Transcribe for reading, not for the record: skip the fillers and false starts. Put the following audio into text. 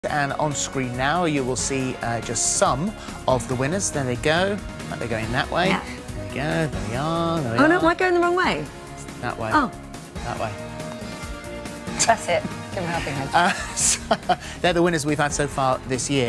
And on screen now you will see just some of the winners. There they go. They're going that way. Yeah. There we go. There we are. There we Oh are. no, am I going the wrong way? That way. Oh. That way. That's it. Give them a helping hand. So they're the winners we've had so far this year.